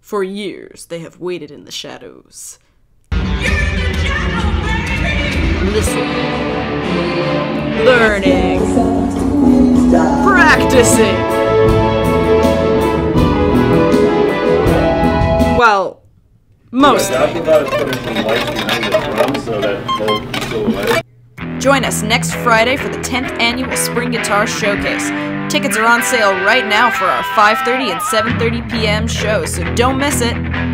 For years, they have waited in the shadows. Listening, learning, practicing. Well, most. Join us next Friday for the 10th annual Spring Guitar Showcase. Tickets are on sale right now for our 5:30 and 7:30 p.m. shows, so don't miss it.